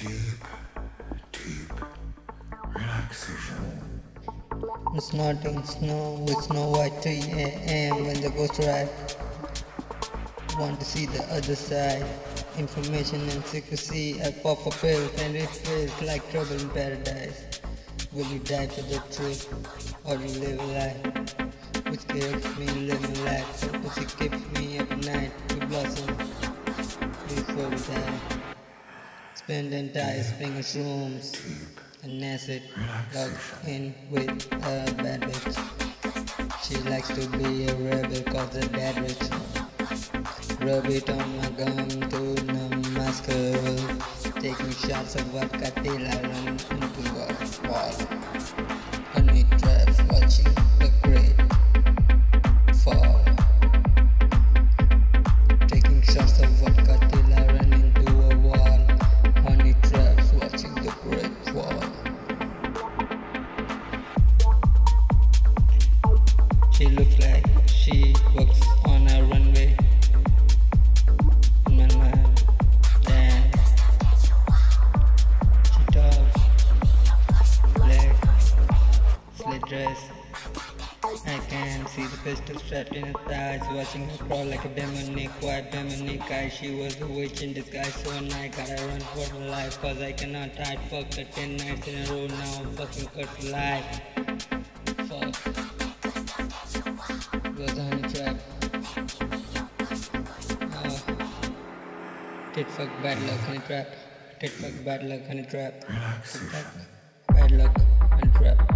Deep, deep relaxation. It's snorting snow with Snow White 3 a.m. when the ghost ride. Want to see the other side. Information and secrecy. I pop a pill and it feels like trouble in paradise. Will you die for the truth or you live a lie? Whiskey helps me live my life. So pussy keeps me up at night. We blossom before we die. Spend the entire spring of shrooms and acid. Locked in with a bad bitch. She likes to be a rebel cause her dad rich. Rub it on my gum to numb my skull. Taking shots of vodka till I run into a wall. Honey traps watching the great fall. Taking shots of vodka till I run into a wall. Honey traps watching the great fall. She looks like she walks on a runway. In my mind, damn. She talks, black, slit dress. I can see the pistol strapped in her thighs, watching her crawl like a demonic, white demonic eye. She was a witch in disguise, so I gotta run for my life, cause I cannot hide. Fucked her 10 nights in a row, now I'm fucking cut for life. Fuck. Was a honey trap. Tit fuck bad luck, honey trap. Tit fuck bad luck, honey trap. Tit fuck bad luck, honey trap.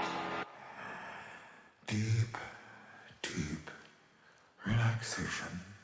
Deep, deep relaxation.